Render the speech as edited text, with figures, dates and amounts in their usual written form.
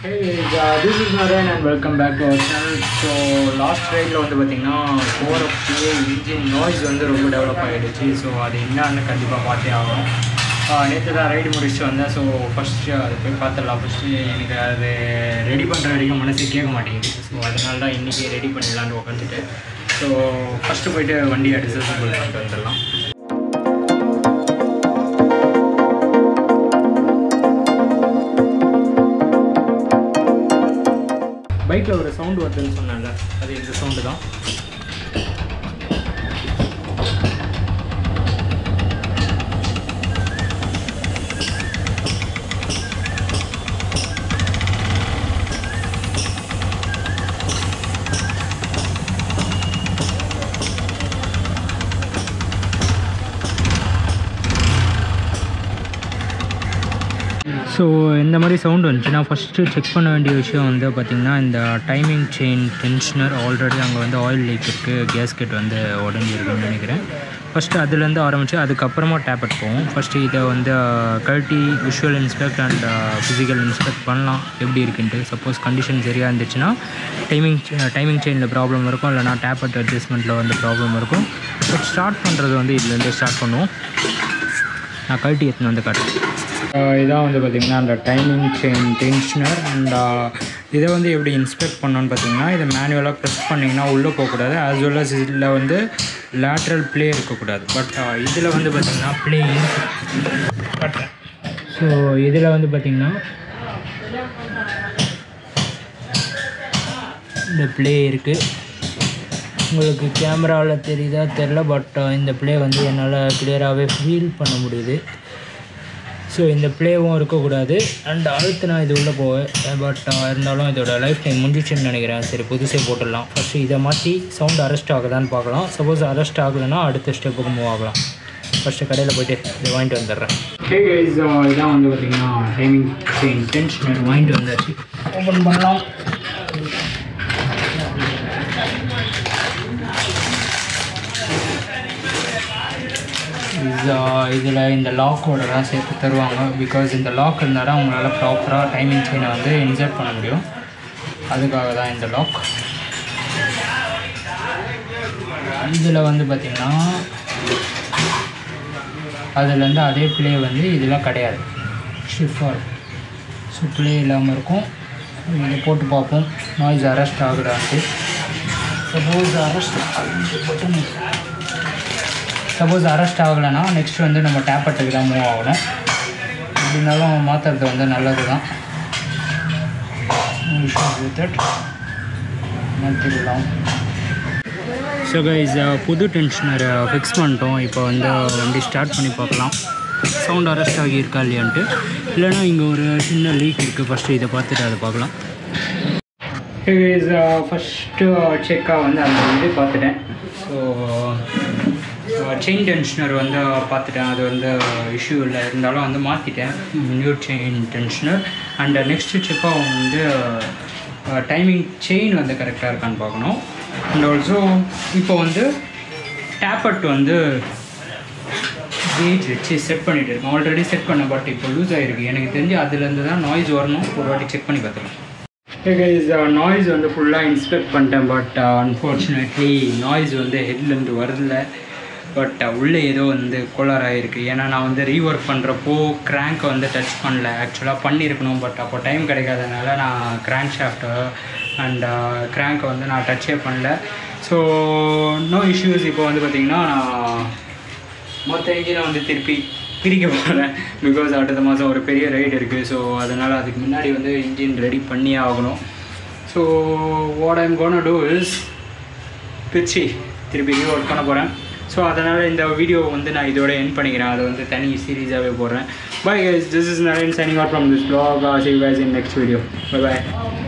Hey guys, this is Naren and welcome back to our channel. So last ride வந்து பார்த்தீங்கன்னா போகிறப்பே engine noise வந்து ரொம்ப develop ஆகிடுச்சு. So அது என்னன்னு கண்டிப்பாக பார்த்தே ஆகணும். நேற்று தான் ரைடு முடிச்சுட்டு வந்தேன். ஸோ ஃபஸ்ட்டு அது போய் பார்த்துடலாம். ஃபஸ்ட்டு எனக்கு அது ரெடி பண்ணுற வரைக்கும் மனசு கேட்க மாட்டேங்குது. ஸோ அதனால தான் இன்றைக்கி ரெடி பண்ணிடலான்னு உட்காந்துட்டு ஸோ ஃபஸ்ட்டு போய்ட்டு வண்டியை டிசேபிள் பண்ணிட்டு வந்துடலாம். பைக்கில் ஒரு சவுண்டு வருதுன்னு சொன்னேன்ல, அது இந்த சவுண்டு தான். ஸோ இந்த மாதிரி சவுண்ட் வந்துச்சுன்னா ஃபஸ்ட்டு செக் பண்ண வேண்டிய விஷயம் வந்து பார்த்திங்கன்னா இந்த டைமிங் செயின் டென்ஷனர் ஆல்ரெடி அங்கே வந்து ஆயில் லீக் இருக்குது, கேஸ்கெட் வந்து உடஞ்சிருக்குன்னு நினைக்கிறேன். ஃபஸ்ட்டு அதுலேருந்து ஆரம்பித்து அதுக்கப்புறமா டேப்லெட் போவோம். ஃபஸ்ட்டு இதை வந்து கழட்டி visual inspect and physical inspect பண்ணலாம் எப்படி இருக்குன்ட்டு. சப்போஸ் கண்டிஷன் சரியாக இருந்துச்சுன்னா டைமிங் செயினில் ப்ராப்ளம் இருக்கும், இல்லைனா டேப்லெட் அட்ஜஸ்ட்மெண்ட்டில் வந்து ப்ராப்ளம் இருக்கும். பட் ஸ்டார்ட் பண்ணுறது வந்து இதுலேருந்து ஸ்டார்ட் பண்ணுவோம். நான் கழட்டி எடுத்துன்னு வந்து காட்டுறேன். இதான் வந்து பார்த்திங்கன்னா அந்த டைமிங் செயின் டென்ஷனர். அண்ட் இதை வந்து எப்படி இன்ஸ்பெக்ட் பண்ணோன்னு பார்த்திங்கன்னா இதை மேனுவலாக ப்ரெஸ் பண்ணிங்கன்னா உள்ளே போகக்கூடாது. ஆஸ் வெல் அஸ் இதில் வந்து லேட்ரல் ப்ளே இருக்கக்கூடாது. பட் இதில் வந்து பார்த்திங்கன்னா ப்ளே இருக்குது. ஸோ இதில் வந்து பார்த்திங்கன்னா இந்த ப்ளே இருக்குது. உங்களுக்கு கேமராவில் தெரியுதா தெரில, பட் இந்த ப்ளே வந்து என்னால் கிளியராகவே ஃபீல் பண்ண முடியுது. ஸோ இந்த ப்ளேவும் இருக்கக்கூடாது. அண்ட் அடுத்து நான் இது உள்ளே போவேன். பட் இருந்தாலும் இதோட லைஃப் டைம் முடிஞ்சிச்சுன்னு நினைக்கிறேன். சரி, புதுசே போட்டுடலாம். ஃபஸ்ட்டு இதை மாற்றி சவுண்ட் அரெஸ்ட் ஆகுதான்னு பார்க்கலாம். சப்போஸ் அரெஸ்ட் ஆகுதுன்னா அடுத்த ஸ்டெப்புக்கு மூவ் ஆகலாம். ஃபஸ்ட்டு கடையில் போய்ட்டு இதை வாங்கிட்டு வந்துடுறேன். ஹே கைஸ், இதான் வந்து பார்த்திங்கன்னா டைமிங் செயின் டென்ஷனர் வாங்கிட்டு வந்தாச்சு. ஓப்பன் பண்ணலாம். இதில் இந்த லாக்கோட தான் சேர்த்து தருவாங்க. பிகாஸ் இந்த லாக் இருந்தால் தான் உங்களால் ப்ராப்பராக டைமிங் செயினை வந்து இன்சர்ட் பண்ண முடியும். அதுக்காக தான் இந்த லாக். இதில் வந்து பார்த்திங்கன்னா அதுலேருந்து அதே ப்ளே வந்து இதெல்லாம் கிடையாது, ஷிஃப்டாக. ஸோ ப்ளே இல்லாமல் இருக்கும். இதை போட்டு பார்ப்போம் நாய்ஸ் அரெஸ்ட் ஆகுதான்ட்டு. சப்போஸ் அரெஸ்ட் ஆகலைன்னா நெக்ஸ்ட் வந்து நம்ம டேப்லெட்டுக்கு தான் மூவ் ஆகணும். எப்படின்னாலும் மாற்றுறது வந்து நல்லது தான். மாற்றிடலாம். ஸோ கைஸ், புது டென்ஷனரை ஃபிக்ஸ் பண்ணிட்டோம். இப்போ வந்து வண்டி ஸ்டார்ட் பண்ணி பார்க்கலாம் சவுண்ட் அரெஸ்ட் ஆகியிருக்கா இல்லையான்ட்டு. இல்லைனா இங்கே ஒரு சின்ன லீக் இருக்குது. ஃபஸ்ட்டு இதை பார்த்துட்டு அதை பார்க்கலாம். கைஸ், ஃபஸ்ட்டு செக்காக வந்து அந்த இது பார்த்துட்டேன். ஸோ செயின் டென்ஷனர் வந்து பார்த்துட்டேன். அது வந்து இஷ்யூ இல்லை, இருந்தாலும் வந்து மாற்றிட்டேன் new chain tensioner. And next செக்காக வந்து டைமிங் செயின் வந்து கரெக்டாக இருக்கான்னு பார்க்கணும். அண்ட் ஆல்சோ இப்போ வந்து டேப்லெட் வந்து கேஜ் வச்சு செட் பண்ணிகிட்டு இருக்கேன். ஆல்ரெடி செட் பண்ணேன், பட் இப்போ லூஸ் ஆகிருக்கு. எனக்கு தெரிஞ்சு அதுலேருந்து தான் நாய்ஸ் வரணும். ஒரு வாட்டி செக் பண்ணி பார்த்துக்கலாம். கைஸ், நாய்ஸ் வந்து ஃபுல்லாக இன்ஸ்பெக்ட் பண்ணிட்டேன். பட் அன்ஃபார்ச்சுனேட்லி நாய்ஸ் வந்து ஹெட்லேருந்து வரல. பட் உள்ளே ஏதோ வந்து கோளாறாக இருக்குது. ஏன்னா நான் வந்து ரீஒர்க் பண்ணுறப்போ க்ராங்கை வந்து டச் பண்ணல. ஆக்சுவலாக பண்ணியிருக்கணும், பட் அப்போ டைம் கிடைக்காதனால நான் க்ராங்க் ஷாஃப்ட்டு அண்ட் க்ராங்கை வந்து நான் டச்சே பண்ணல. So no issues. இப்போ வந்து பார்த்திங்கன்னா நான் மொத்த இன்ஜினை வந்து திருப்பி பிரிக்க போகிறேன். பிகாஸ் அடுத்த மாதம் ஒரு பெரிய ரைடு இருக்குது. ஸோ அதனால் அதுக்கு முன்னாடி வந்து இன்ஜின் ரெடி பண்ணியே ஆகணும். So what I'm gonna do is பிரித்து திருப்பி ரீஒர்க் பண்ண போகிறேன். ஸோ அதனால் இந்த வீடியோ வந்து நான் இதோட எண்ட் பண்ணிக்கிறேன். அதை வந்து தனி சீரீஸாகவே போடுறேன். Bye guys, this is Naren signing out from this vlog. See you guys in next video. Bye bye.